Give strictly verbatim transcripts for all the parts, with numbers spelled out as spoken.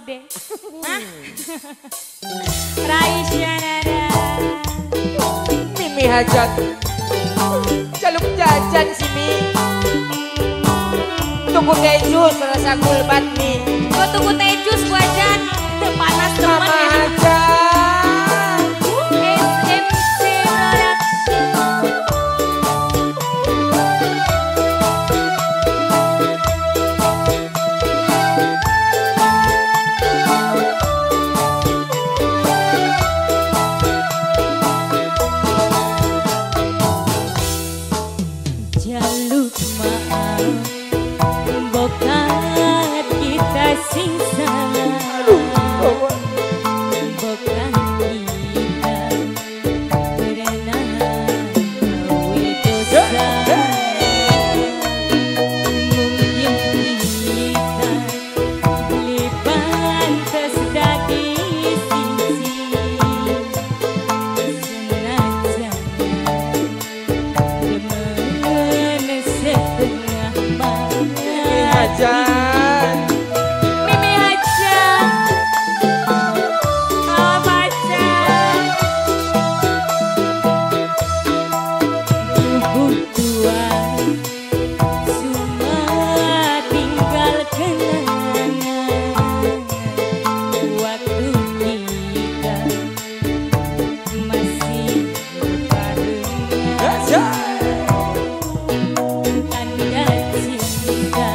deh. Hah? Raisya Nada. Mimi hajat. Jaluk jajan si Mi. Tunggu teh jus rasa gulbat Mi. Gua tunggu teh jus gua ajan. Panas teman Mama ya. hajat. S M C jaluk maaf bokat kita sing salah. Bokat kita pernah gawe dosa. Mungkin kita beli pantas dadi siji. Senajan demen setengah Mimi mati. hajat. Mimi hajat. Oh pacar. Tubuh tua cuma tinggal kenangan. Waktu kita masih barengan. Hajat. Tanda cinta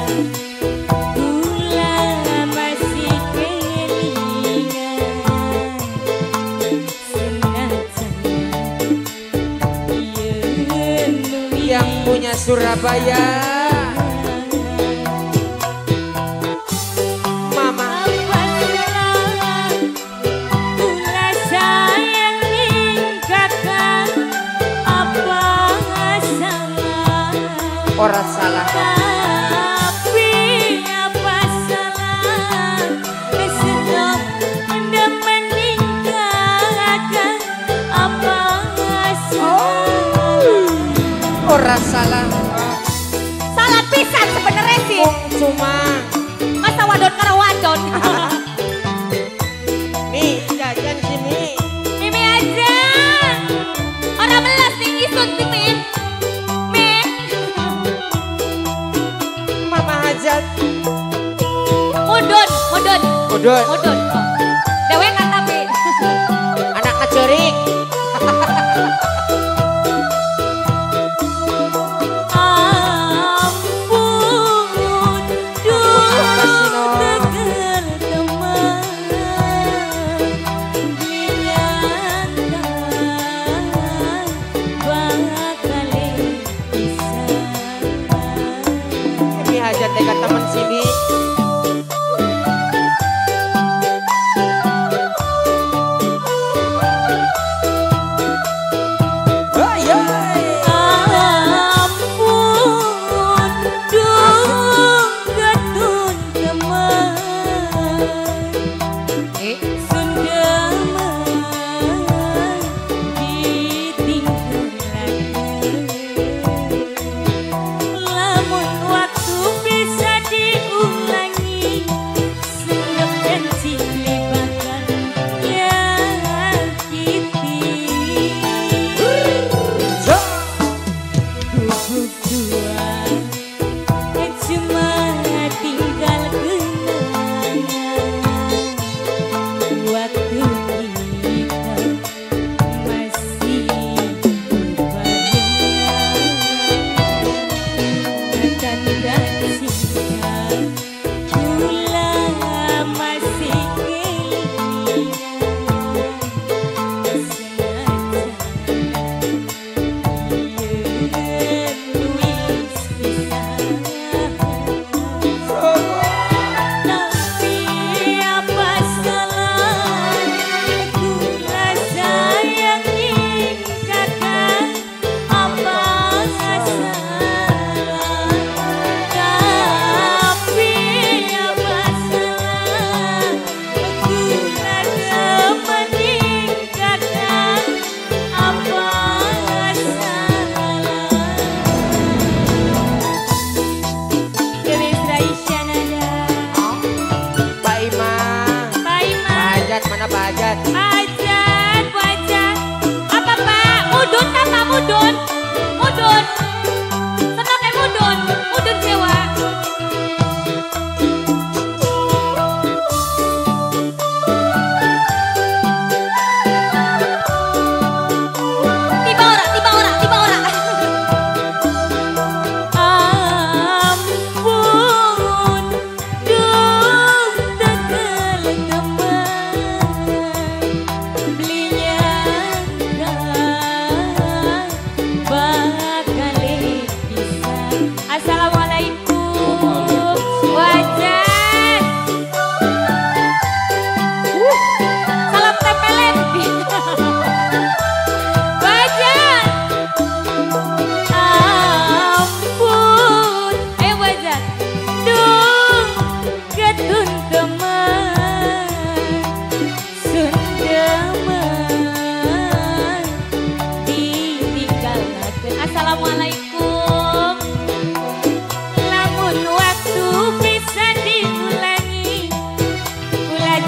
Gula masih kelingan. Senajan Yang punya Surabaya. Mama. apa salah Gula sayang ning kakak. Apa salah Orang salah. tapi apa salah sedang anda meninggalkan. Apa salah Orang salah. salah pisan sebenarnya sih. Cuma Masa wadon karo wadon. Mi jajan sini. Mimi aja orang melas nih isut nih Min. Min Mama hajat. mudun mudun Udun. mudun oh. Dewe kan tapi Anak kecerik. ampun duh Makasih, Noh. tegar teman dinyatakan bakal bisa. Mimi hajat tega temen sini.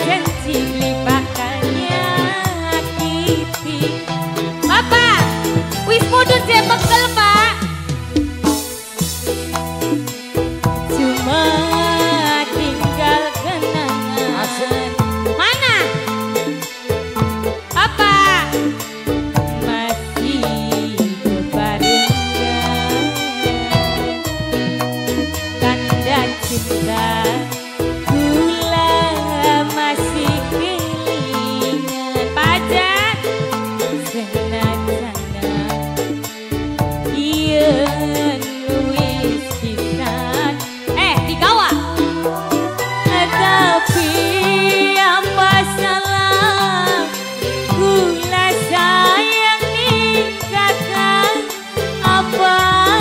janji beli bakal nyakiti. Bapak, wis mudun je bekel pak. Cuma tinggal kenangan. Mana? Apa? Masih berbarengan. Tanda cinta gula masih kelingan. Pajak senang-senang yen wis pisan. Eh, digawa. Tapi apa salah gula sayang nikahkan, apa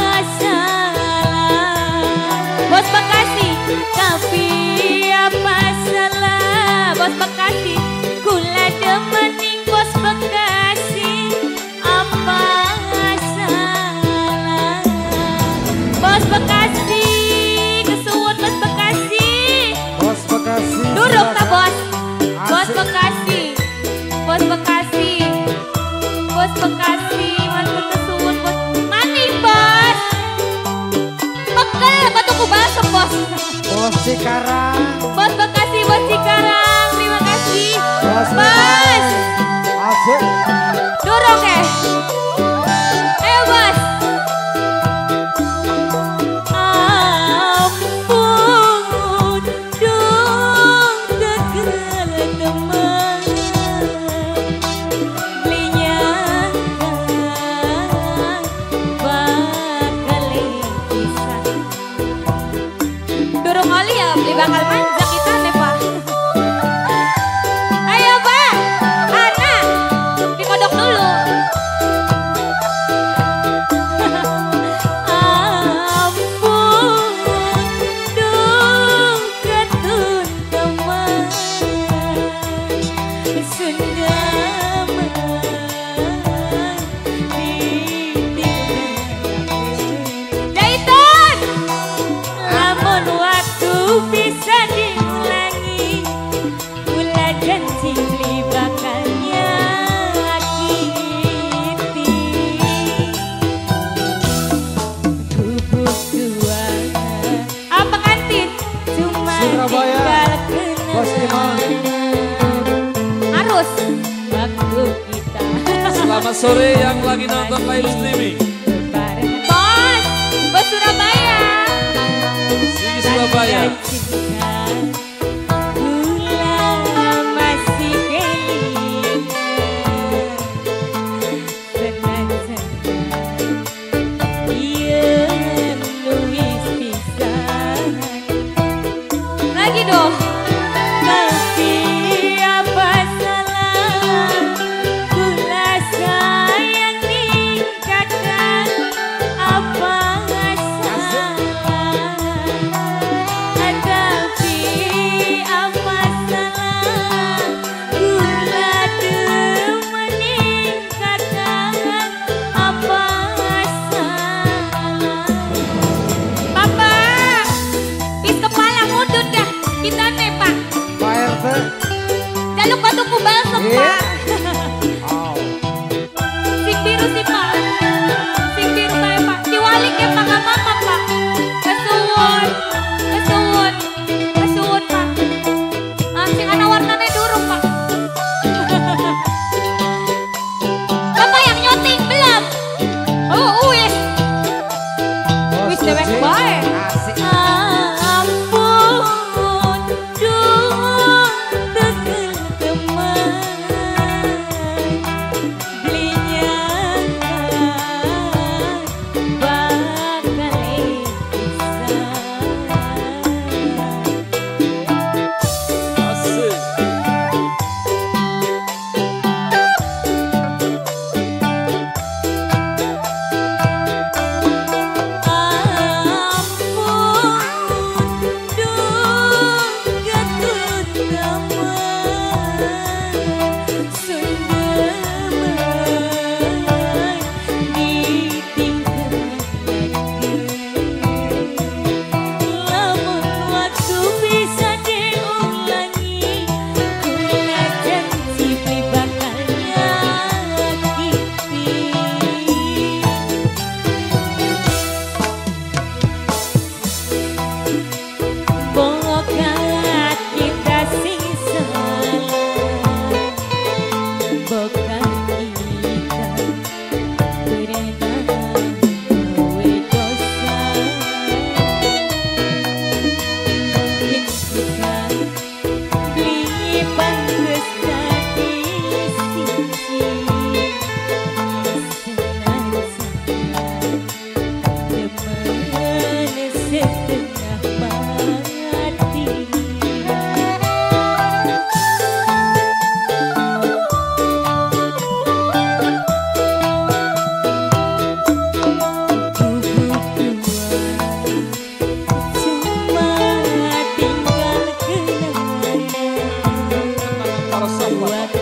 salah Bos Bekasi. Tapi apa salah Bos Bekasi, gula demening Bos Bekasi, apa salah Bos Bekasi, kesuwun Bos Bekasi. Bos Bekasi. Duruk tak bos? Bos Asik. Bekasi, Bos Bekasi, Bos Bekasi, matur kesuwun bos. Mani bos, bekel batu kubal bos. Bos Cikarang. Bos Bekasi, Bos Cikarang, terima kasih. Bos Bos, Asik. duruk eh. Ayo bos. Ampun, dong tegel teman. Belinyangkan bakal pisah. Durung oli ya, beli bakal manja kita deh pak. Ayo pak, Ana, dikodok dulu. Ampun, dong ketun teman. Sendaman ditinggalkan. Jaitan, lamun waktu bisa diulangi, gula janji beli bakal nyakiti. Gubuk dua apa kantin cuma Surabaya. tinggal Bos Timon. kenangan. Harus waktu kita Selamat sore yang lagi nonton live streaming. bareng. Bos, bos Surabaya. Sini Surabaya. Tanda cinta gula masih kelingan. Senang-senang yen wis pisan. Lagi dong. Tapi apa salah gula sayang nikahkan, apa salah. Tapi apa salah gula demening kakak, apa salah. Papa, is kepala mudun dah kita nih pak. Pak R T. Jaluk batu kubal Iya. pak. Au. Sing biru sih pak. Sing biru saya pak. Diwalik ya pak, gak apa-apa pak. Kesuwun, kesuwun, kesuwun pak. Ah, sing ana warnanya durung pak. Bapak yang nyoting belum? Oh, wis. Bos Wis dewek Uci. bae. Asik. Ampun, dong tegel teman. buat